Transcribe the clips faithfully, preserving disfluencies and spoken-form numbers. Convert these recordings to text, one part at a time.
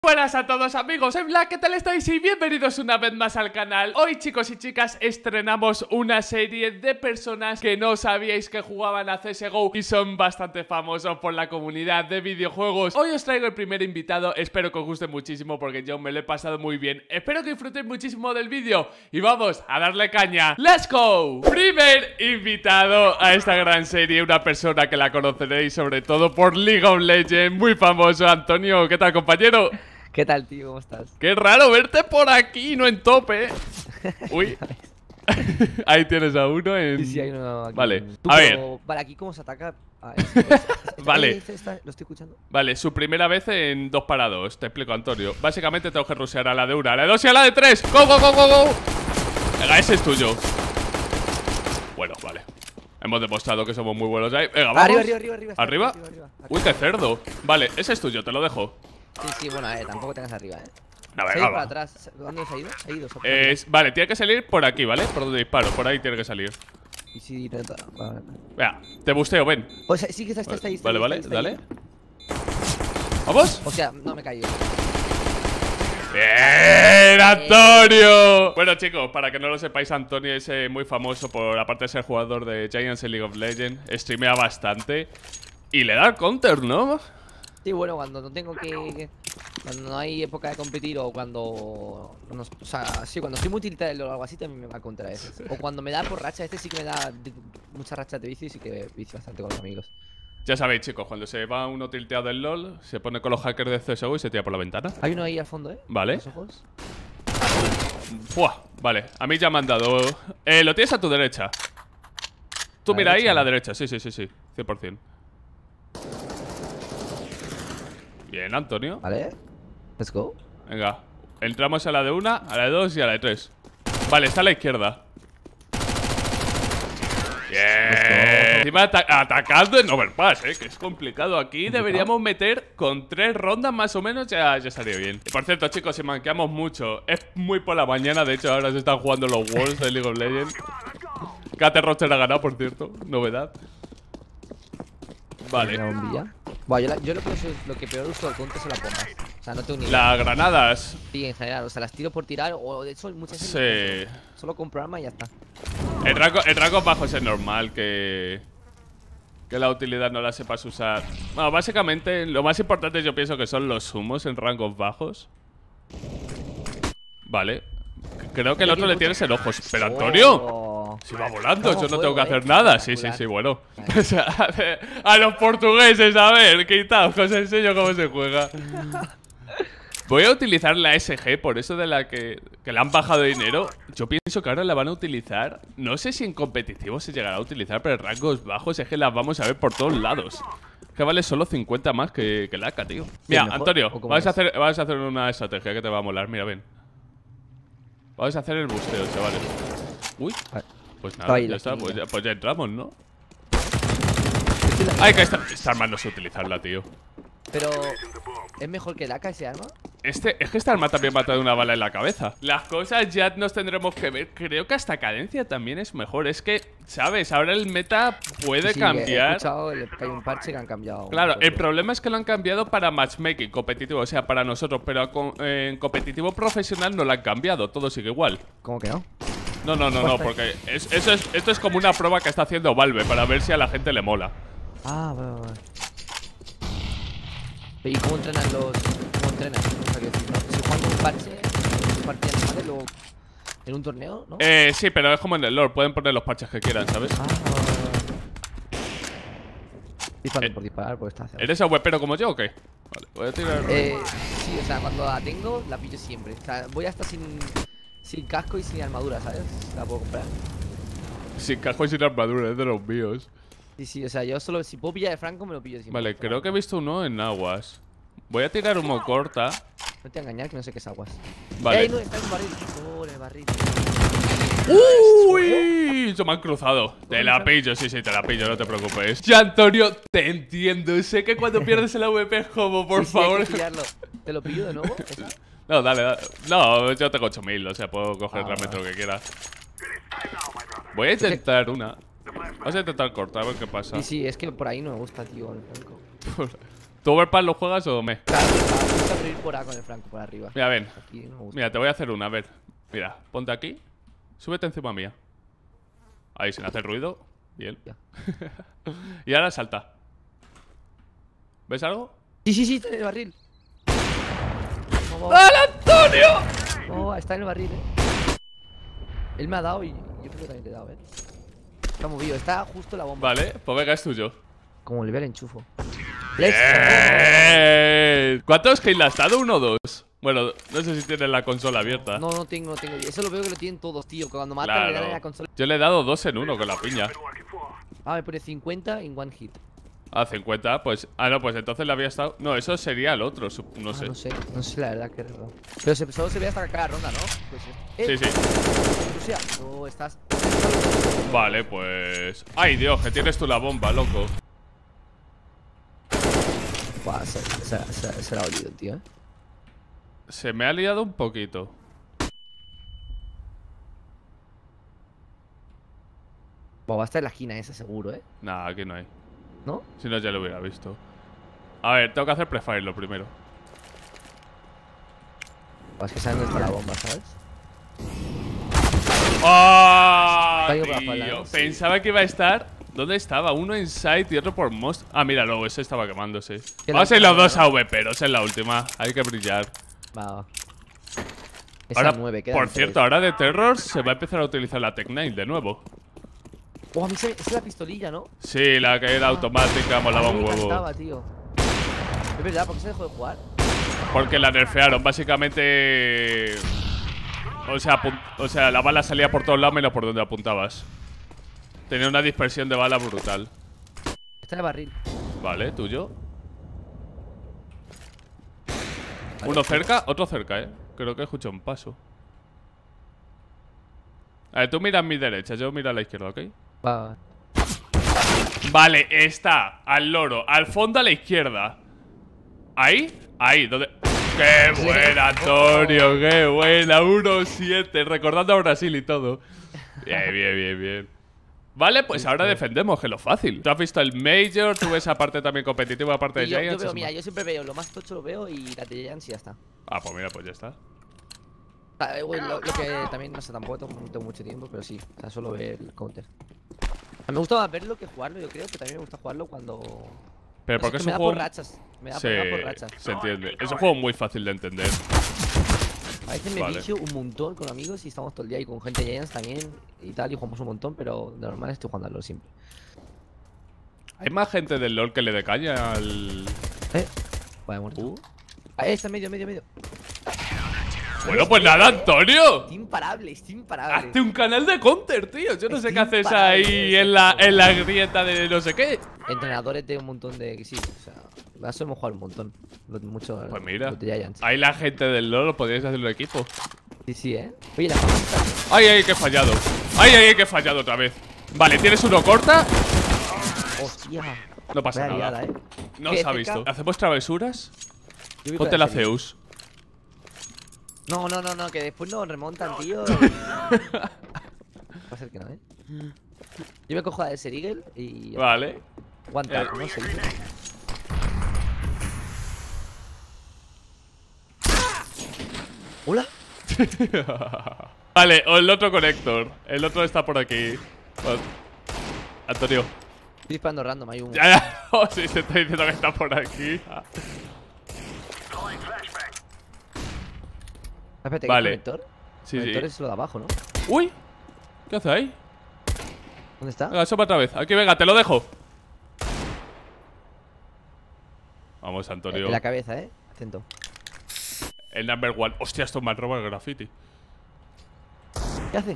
Buenas a todos amigos, soy Black, ¿qué tal estáis? Y bienvenidos una vez más al canal. Hoy, chicos y chicas, estrenamos una serie de personas que no sabíais que jugaban a C S G O y son bastante famosos por la comunidad de videojuegos. Hoy os traigo el primer invitado, espero que os guste muchísimo porque yo me lo he pasado muy bien. Espero que disfrutéis muchísimo del vídeo y vamos a darle caña. ¡Let's go! Primer invitado a esta gran serie, una persona que la conoceréis sobre todo por League of Legends, muy famoso. Antonio, ¿qué tal, compañero? ¿Qué tal, tío? ¿Cómo estás? Qué raro verte por aquí, no en tope. Uy. Ahí tienes a uno en... Sí, sí, hay uno aquí. Vale, Tú, a pero, ver. Vale, aquí cómo se ataca. Ah, es, es, es, Vale. este, esta, ¿lo estoy escuchando? Vale, su primera vez en dos para dos. Te explico, Antonio. Básicamente tengo que rushear a la de una, a la de dos y a la de tres. ¡Go, go, go, go, go! Venga, ese es tuyo. Bueno, vale. Hemos demostrado que somos muy buenos ahí. Venga, vamos. Arriba, arriba, arriba, arriba, está, ¿Arriba? arriba, arriba, arriba. Uy, qué cerdo. Vale, ese es tuyo, te lo dejo. Sí, sí, bueno, eh, tampoco tengas arriba, eh. A ver, Se ha ido vamos. para atrás. ¿Dónde se ha ido? Se ha ido. se ha ido. Es, vale, tiene que salir por aquí, ¿vale? Por donde disparo, por ahí tiene que salir. Y si intenta. Vale. Venga, te busteo, ven. O sea, sí que está, está, está ahí. Está Vale, ahí, vale, está ahí, dale. está ahí. ¿Vamos? O sea, no me he caído. ¡Bien, Antonio! Bueno, chicos, para que no lo sepáis, Antonio es eh, muy famoso por, aparte de ser jugador de Giants en League of Legends, streamea bastante y le da el counter, ¿no? Sí, bueno, cuando no tengo que. Cuando no hay época de competir o cuando. No, o sea, sí, cuando estoy muy utilitario o algo así también me va contra veces. O cuando me da por racha, este sí que me da de- muchas rachas de bici y sí que bici bastante con los amigos. Ya sabéis, chicos, cuando se va uno tilteado del LoL, se pone con los hackers de C S G O y se tira por la ventana. Hay uno ahí al fondo, ¿eh? Vale. Los ojos. Buah, vale, a mí ya me han dado. Eh, lo tienes a tu derecha. Tú ¿A la mira ahí derecha? a la derecha, sí, sí, sí, sí, cien por cien. Bien, Antonio. Vale. Let's go. Venga, entramos a la de una, a la de dos y a la de tres. Vale, está a la izquierda. Bien. Encima ata atacando en overpass, eh, que es complicado. Aquí deberíamos meter con tres rondas más o menos, ya, ya estaría bien. Y por cierto, chicos, si manqueamos mucho, es muy por la mañana. De hecho, ahora se están jugando los Worlds de League of Legends. Kate Roster ha ganado, por cierto, novedad. Vale. Una bombilla. Buah, yo, la, yo lo, que uso, lo que peor uso del counter son las bombas. O sea, no tengo ni idea. Las granadas. Sí, en general. O sea, las tiro por tirar. O de hecho, muchas veces. Sí. Solo compro arma y ya está. En rangos en rangos bajos es normal que Que la utilidad no la sepas usar. Bueno, básicamente lo más importante yo pienso que son los humos en rangos bajos. Vale. Creo que el otro le tienes en ojos. Pero Antonio, Oh. si va volando, yo no Fuego, tengo que eh. hacer nada. Sí, sí, Espectacular. sí, bueno. Vale. O sea, a los portugueses, a ver, quitaos, que os enseño cómo se juega. Voy a utilizar la S G, por eso de la que, que le han bajado dinero. Yo pienso que ahora la van a utilizar. No sé si en competitivo se llegará a utilizar, pero en rangos bajos es que las vamos a ver por todos lados. Que vale solo cincuenta más que, que la A K, tío. Mira, mejor, Antonio, ¿o cómo vamos a, es? hacer, vamos a hacer una estrategia que te va a molar. Mira, ven. Vamos a hacer el busteo, chavales. Uy, Vale. pues nada, Estaba ahí ya la está. Pues esquinita. ya, pues ya entramos, ¿no? Ay, que esta, esta arma no sé utilizarla, tío. Pero. ¿Es mejor que el A K ese arma? Este, es que esta arma también mata de una bala en la cabeza. Las cosas ya nos tendremos que ver. Creo que hasta cadencia también es mejor. Es que, ¿sabes? Ahora el meta puede Sí, sí, He cambiar. escuchado que hay un parche que han cambiado. Claro, Pero- el problema es que lo han cambiado para matchmaking competitivo, o sea, para nosotros. Pero con- eh, en competitivo profesional no lo han cambiado. Todo sigue igual. ¿Cómo que no? No, no, no, no, porque es- eso es, esto es como una prueba que está haciendo Valve para ver si a la gente le mola. Ah, vale, vale. ¿Y cómo entrenan los. ¿Cómo entrenan? O sea, que si, si juegan con un parche, un partido normales, luego. En un torneo, ¿no? Eh, sí, pero es como en el lore. Pueden poner los parches que quieran, ¿sabes? Ah, vale, vale, vale. Disparando Eh, por disparar, por esta haciendo. ¿Eres webero como yo o qué? Vale, voy a tirar. Eh, sí, o sea, cuando la tengo, la pillo siempre. O sea, voy hasta sin. Sin casco y sin armadura, ¿sabes? La puedo comprar. Sin cajo y sin armadura, es de los míos. Sí, sí, o sea, yo solo. Si puedo pillar de Franco, me lo pillo siempre. Vale, creo que he visto uno en aguas. Voy a tirar humo corta. No te voy a engañar que no sé qué es aguas. Vale. ¡Ey, no! Está en un barril. Oh, en el barril. ¡Uy! Se me han cruzado. Te la pillo, sí, sí, te la pillo, no te preocupes. Ya, Antonio, te entiendo. Sé que cuando pierdes el A W P es como, por Sí, sí, hay favor. que pillarlo. ¿Te lo pillo de nuevo? ¿Esa? No, dale, dale. No, yo tengo ocho mil, o sea, puedo coger Ah, realmente vale. lo que quiera. Voy a intentar una. Vamos a intentar cortar, a ver qué pasa. Sí, sí, es que por ahí no me gusta, tío, el Franco. ¿Tú Overpass lo juegas o me? Claro, claro, quiero ir por A con el Franco, por arriba. Mira, ven. Aquí no me gusta. Mira, te voy a hacer una, a ver. Mira, ponte aquí. Súbete encima mía. Ahí, sin hacer ruido. Bien. Y ahora salta. ¿Ves algo? Sí, sí, sí, está en el barril. ¡Dale, Antonio! No, está en el barril, eh. Él me ha dado y yo creo que también te he dado, eh. Está movido, está justo la bomba. Vale, pues venga, es tuyo. Como le veo el enchufo. ¡Bien! ¿Cuántos kills le has dado? ¿Uno o dos? Bueno, no sé si tienes la consola abierta. No, no tengo, no tengo. Eso lo veo que lo tienen todos, tío. Que cuando matan Claro. le dan en la consola. Yo le he dado dos en uno con la piña. Ah, me pone cincuenta en one hit. Ah, cincuenta, pues... Ah, no, pues entonces le había estado... No, eso sería el otro, sup- no Ah, sé. no sé, no sé la verdad que raro. Pero se, solo se ve hasta cada ronda, ¿no? Pues, Sí, eh. sí. Rusia, tú estás. Vale, pues... Ay, Dios, que tienes tú la bomba, loco. Buah, se, se, se, se la ha olido, tío, eh. Se me ha liado un poquito. Buah, va a estar en la esquina esa, seguro, eh. Nah, aquí no hay. ¿No? Si no, ya lo hubiera visto. A ver, tengo que hacer prefire lo primero. Buah, es que saben dónde está la bomba, ¿sabes? ¡Ah! Está ahí por la Tío, espalda, ¿no? Sí. pensaba que iba a estar... ¿Dónde estaba? Uno en site y otro por most. Ah, mira, luego ese estaba quemándose. Que Vamos la a ir los última, dos ¿no? A V, pero es en la última. Hay que brillar. Va, va. Esa Ahora, nueve, quedan por tres. cierto, ahora de Terror se va a empezar a utilizar la Tech nueve de nuevo. Oh, a mí se, esa es la pistolilla, ¿no? Sí, la que era automática, molaba A mí un me huevo. encantaba, tío. Es verdad, ¿por qué se dejó de jugar? Porque la nerfearon, básicamente. O sea, apun- o sea, la bala salía por todos lados menos por donde apuntabas. Tenía una dispersión de bala brutal. Está en el barril. Vale, tuyo. Vale. Uno cerca, otro cerca, eh. Creo que escucho un paso. A ver, tú mira a mi derecha, yo miro a la izquierda, ¿ok? Va, va. Vale, está al loro, al fondo a la izquierda. ¿Ahí? Ahí, ¿dónde? ¡Qué buena, Antonio! ¡Qué buena! uno siete, recordando a Brasil y todo. Bien, bien, bien, bien. Vale, pues ahora defendemos, que es lo fácil. Tú has visto el Major, tú ves aparte también competitivo, aparte de Y yo, yo Giants. veo, es mira, más- yo siempre veo, lo más tocho lo veo y la de Giants y ya está. Ah, pues mira, pues ya está. Ah, eh, güey, lo, lo que también, no sé, tampoco tengo, tengo mucho tiempo, pero sí, o sea, solo ver el counter. A mí me gusta más verlo que jugarlo, yo creo que también me gusta jugarlo cuando... Pero no porque sé, es me un da juego... por rachas, me da, Sí, me da por rachas. se entiende. Es un juego muy fácil de entender. A veces me Vale. vicio un montón con amigos y estamos todo el día y con gente de Giants también y tal, y jugamos un montón, pero de normal estoy jugando a LoL siempre. Hay más gente del LoL que le dé caña al... Eh, vaya muerto. Uh. Ahí está, medio, medio, medio. Bueno, pues nada, Antonio. Estoy imparable, estoy imparable. Hazte un canal de counter, tío. Yo no sé Estoy qué haces imparable, ahí tío, en la, exacto. en la grieta de no sé qué. Entrenadores de un montón de... Sí, o sea, la solemos jugar un montón. Los- Mucho. Pues mira, los de Giants. ahí la gente del LoL, podríais hacer un equipo. Sí, sí, eh. Oye, la famosa. Ay, ay, que he fallado. Ay, ay, que he fallado otra vez. Vale, ¿tienes uno corta? Hostia. No pasa Vaya nada. liada, eh. No ¿Qué, se ha cerca? visto. ¿Hacemos travesuras? Yo voy con Ponte la serie. Zeus. No, no, no, no, que después nos remontan, tío. Va a ser que no, eh. Yo me cojo la de Serigel y. Vale. Aguanta, Eh. ¿no? Serigel. ¿Hola? Vale, o el otro conector. El otro está por aquí. Bueno, Antonio. Estoy disparando random, hay un. Ya, ya. Oh, sí, se está diciendo que está por aquí. Espérate, Vale. ¿qué conector? Sí, Conector sí. es lo de abajo, ¿no? Uy. ¿Qué hace ahí? ¿Dónde está? Venga, sopa otra vez. Aquí, venga, te lo dejo. Vamos, Antonio. En la cabeza, eh. Atento. El number one. Hostia, esto me roba el graffiti. ¿Qué hace?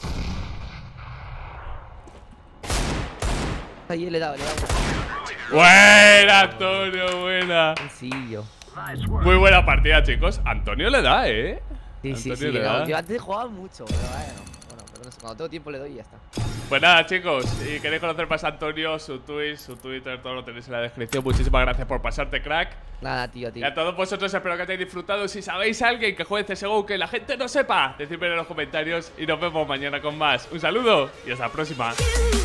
Ahí le he dado, le he dado. Buena, Antonio, buena. Sencillo. Muy buena partida, chicos. Antonio le da, ¿eh? Sí, sí, Antonio sí. le No, da. yo antes jugaba mucho, pero bueno. Bueno, pero no sé, cuando tengo tiempo le doy y ya está. Pues nada, chicos, si queréis conocer más a Antonio, su Twitch, su Twitter, todo lo tenéis en la descripción. Muchísimas gracias por pasarte, crack. Nada, tío, Y tío. a todos vosotros espero que hayáis disfrutado. Si sabéis a alguien que juegue C S G O que la gente no sepa, decidme en los comentarios y nos vemos mañana con más. Un saludo y hasta la próxima.